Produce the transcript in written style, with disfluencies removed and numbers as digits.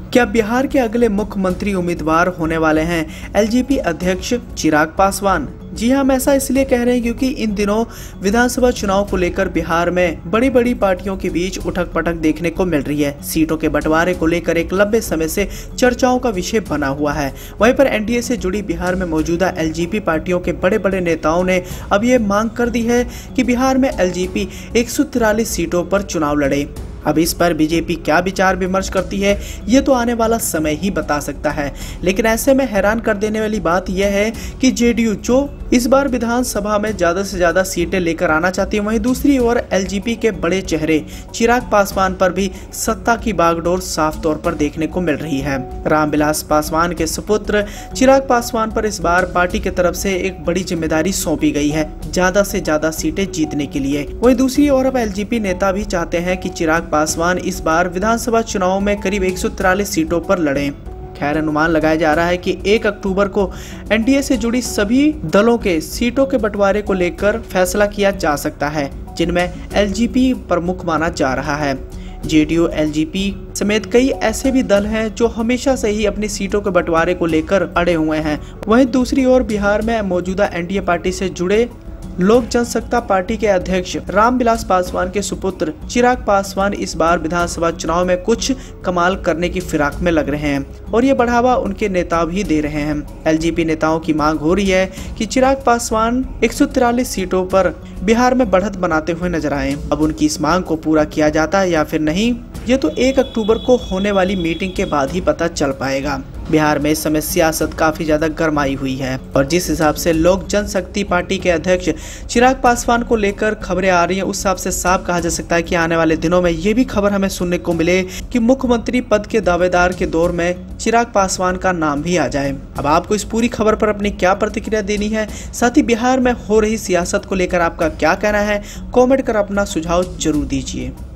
क्या बिहार के अगले मुख्यमंत्री उम्मीदवार होने वाले हैं एलजेपी अध्यक्ष चिराग पासवान? जी हम ऐसा इसलिए कह रहे हैं क्योंकि इन दिनों विधानसभा चुनाव को लेकर बिहार में बड़ी बड़ी पार्टियों के बीच उठक पटक देखने को मिल रही है। सीटों के बंटवारे को लेकर एक लंबे समय से चर्चाओं का विषय बना हुआ है। वहीं पर एनडीए से जुड़ी बिहार में मौजूदा एलजेपी पार्टियों के बड़े बड़े नेताओं ने अब ये मांग कर दी है कि बिहार में एलजेपी 143 सीटों पर चुनाव लड़े। अब इस पर बीजेपी क्या विचार विमर्श करती है ये तो आने वाला समय ही बता सकता है। लेकिन ऐसे में हैरान कर देने वाली बात यह है कि जेडीयू जो इस बार विधानसभा में ज्यादा से ज्यादा सीटें लेकर आना चाहती है, वहीं दूसरी ओर एलजेपी के बड़े चेहरे चिराग पासवान पर भी सत्ता की बागडोर साफ तौर पर देखने को मिल रही है। रामविलास पासवान के सुपुत्र चिराग पासवान पर इस बार पार्टी की तरफ से एक बड़ी जिम्मेदारी सौंपी गई है, ज्यादा से ज्यादा सीटें जीतने के लिए। वहीं दूसरी ओर अब एलजेपी नेता भी चाहते हैं कि चिराग पासवान इस बार विधानसभा चुनाव में करीब 143 सीटों पर लड़ें। खैर अनुमान लगाया जा रहा है कि 1 अक्टूबर को एनडीए से जुड़ी सभी दलों के सीटों के बंटवारे को लेकर फैसला किया जा सकता है, जिनमें एलजेपी प्रमुख माना जा रहा है। जेडीयू, एलजेपी समेत कई ऐसे भी दल हैं जो हमेशा से ही अपनी सीटों के बंटवारे को लेकर अड़े हुए हैं। वहीं दूसरी ओर बिहार में मौजूदा एनडीए पार्टी से जुड़े लोक जनशक्ति पार्टी के अध्यक्ष रामविलास पासवान के सुपुत्र चिराग पासवान इस बार विधानसभा चुनाव में कुछ कमाल करने की फिराक में लग रहे हैं और ये बढ़ावा उनके नेता भी दे रहे हैं। एलजेपी नेताओं की मांग हो रही है कि चिराग पासवान 143 सीटों पर बिहार में बढ़त बनाते हुए नजर आए। अब उनकी इस मांग को पूरा किया जाता है या फिर नहीं, ये तो 1 अक्टूबर को होने वाली मीटिंग के बाद ही पता चल पाएगा। बिहार में इस समय सियासत काफी ज्यादा गरमाई हुई है और जिस हिसाब से लोक जनशक्ति पार्टी के अध्यक्ष चिराग पासवान को लेकर खबरें आ रही हैं, उस हिसाब से साफ कहा जा सकता है कि आने वाले दिनों में ये भी खबर हमें सुनने को मिले कि मुख्यमंत्री पद के दावेदार के दौर में चिराग पासवान का नाम भी आ जाए। अब आपको इस पूरी खबर पर अपनी क्या प्रतिक्रिया देनी है, साथ ही बिहार में हो रही सियासत को लेकर आपका क्या कहना है, कमेंट कर अपना सुझाव जरूर दीजिए।